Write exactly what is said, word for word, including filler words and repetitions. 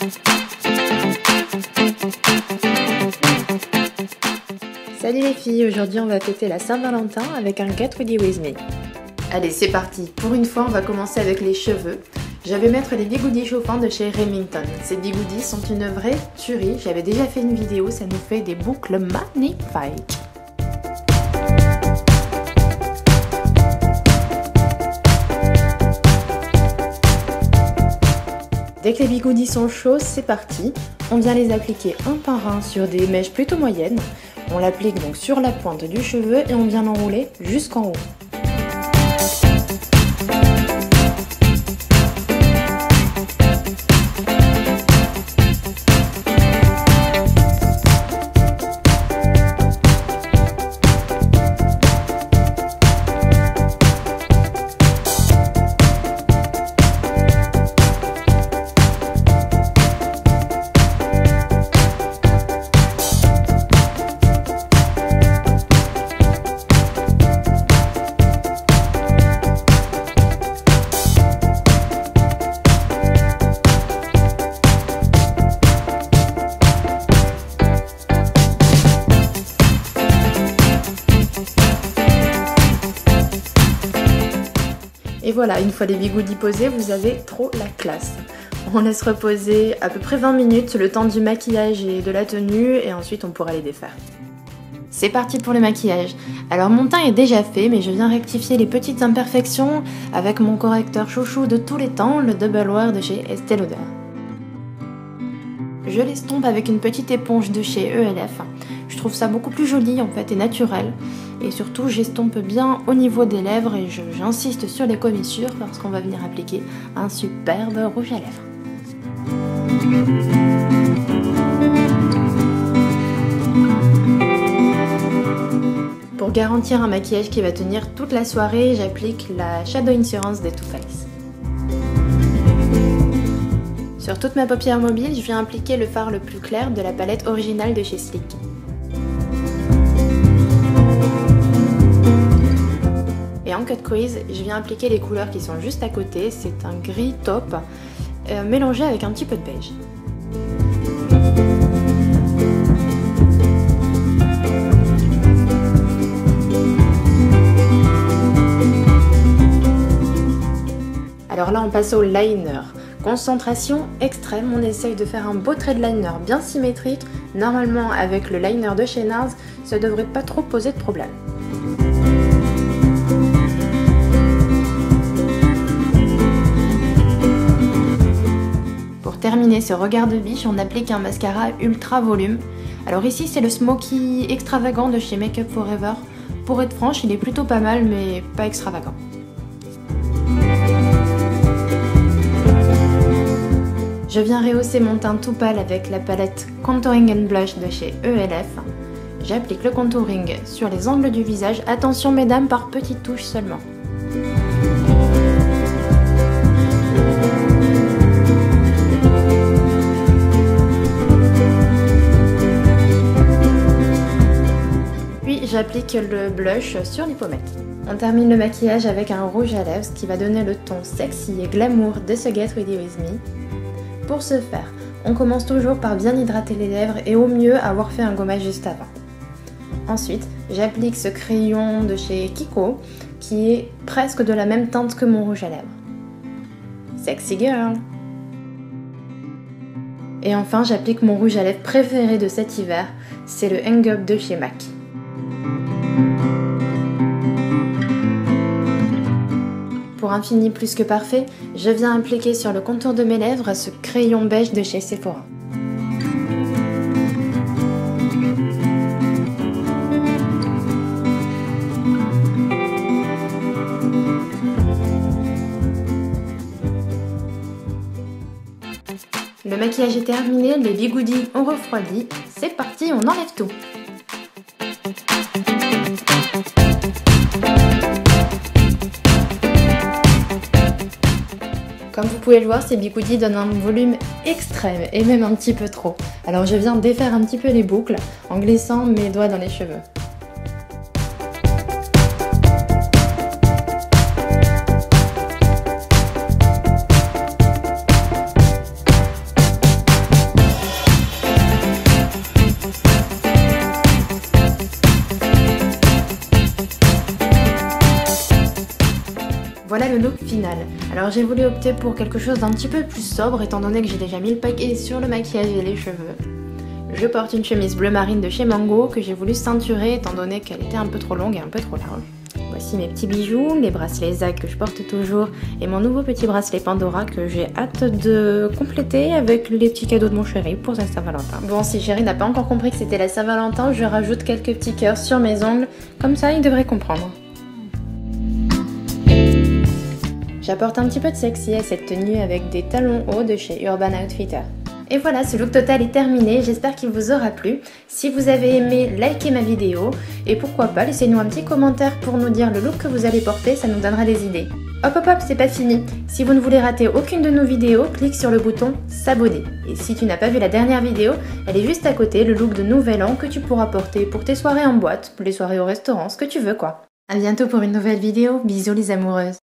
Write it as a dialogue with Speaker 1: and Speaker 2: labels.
Speaker 1: Salut les filles, aujourd'hui on va fêter la Saint-Valentin avec un Get Ready With Me. Allez, c'est parti. Pour une fois, on va commencer avec les cheveux. Je vais mettre les bigoudis chauffants de chez Remington. Ces bigoudis sont une vraie tuerie. J'avais déjà fait une vidéo, ça nous fait des boucles magnifiques. Dès que les bigoudis sont chauds, c'est parti. On vient les appliquer un par un sur des mèches plutôt moyennes. On l'applique donc sur la pointe du cheveu et on vient l'enrouler jusqu'en haut. Et voilà, une fois les bigoudis posés, vous avez trop la classe. On laisse reposer à peu près vingt minutes, le temps du maquillage et de la tenue, et ensuite on pourra les défaire. C'est parti pour le maquillage. Alors mon teint est déjà fait, mais je viens rectifier les petites imperfections avec mon correcteur chouchou de tous les temps, le Double Wear de chez Estée Lauder. Je l'estompe avec une petite éponge de chez E L F. Je trouve ça beaucoup plus joli en fait et naturel. Et surtout j'estompe bien au niveau des lèvres et j'insiste sur les commissures parce qu'on va venir appliquer un superbe rouge à lèvres. Pour garantir un maquillage qui va tenir toute la soirée, j'applique la Shadow Insurance de Too Faced. Sur toute ma paupière mobile, je viens appliquer le fard le plus clair de la palette originale de chez Sleek. Et en cut crease, je viens appliquer les couleurs qui sont juste à côté. C'est un gris taupe euh, mélangé avec un petit peu de beige. Alors là, on passe au liner. Concentration extrême, on essaye de faire un beau trait de liner bien symétrique. Normalement, avec le liner de chez Nars, ça devrait pas trop poser de problème. Pour terminer ce regard de biche, on applique un mascara ultra volume. Alors ici, c'est le Smoky extravagant de chez Make Up For Ever. Pour être franche, il est plutôt pas mal, mais pas extravagant. Je viens rehausser mon teint tout pâle avec la palette Contouring and Blush de chez E L F. J'applique le contouring sur les angles du visage. Attention mesdames, par petites touches seulement. Puis j'applique le blush sur les pommettes. On termine le maquillage avec un rouge à lèvres qui va donner le ton sexy et glamour de ce Get Ready With Me. Pour ce faire, on commence toujours par bien hydrater les lèvres et au mieux avoir fait un gommage juste avant. Ensuite, j'applique ce crayon de chez Kiko qui est presque de la même teinte que mon rouge à lèvres. Sexy girl! Et enfin, j'applique mon rouge à lèvres préféré de cet hiver, c'est le Hang Up de chez MAC. Pour un fini plus que parfait, je viens appliquer sur le contour de mes lèvres ce crayon beige de chez Sephora. Le maquillage est terminé, les bigoudis ont refroidi, c'est parti, on enlève tout. Comme vous pouvez le voir, ces bigoudis donnent un volume extrême et même un petit peu trop. Alors je viens défaire un petit peu les boucles en glissant mes doigts dans les cheveux. look final. Alors j'ai voulu opter pour quelque chose d'un petit peu plus sobre étant donné que j'ai déjà mis le paquet sur le maquillage et les cheveux. Je porte une chemise bleu marine de chez Mango que j'ai voulu ceinturer étant donné qu'elle était un peu trop longue et un peu trop large. Voici mes petits bijoux, les bracelets Zag que je porte toujours et mon nouveau petit bracelet Pandora que j'ai hâte de compléter avec les petits cadeaux de mon chéri pour sa Saint-Valentin. Bon, si chéri n'a pas encore compris que c'était la Saint-Valentin, je rajoute quelques petits cœurs sur mes ongles, comme ça il devrait comprendre. J'apporte un petit peu de sexy à cette tenue avec des talons hauts de chez Urban Outfitters. Et voilà, ce look total est terminé, j'espère qu'il vous aura plu. Si vous avez aimé, likez ma vidéo et pourquoi pas, laissez-nous un petit commentaire pour nous dire le look que vous allez porter, ça nous donnera des idées. Hop hop hop, c'est pas fini. Si vous ne voulez rater aucune de nos vidéos, clique sur le bouton s'abonner. Et si tu n'as pas vu la dernière vidéo, elle est juste à côté, le look de Nouvel An que tu pourras porter pour tes soirées en boîte, les soirées au restaurant, ce que tu veux quoi. A bientôt pour une nouvelle vidéo, bisous les amoureuses.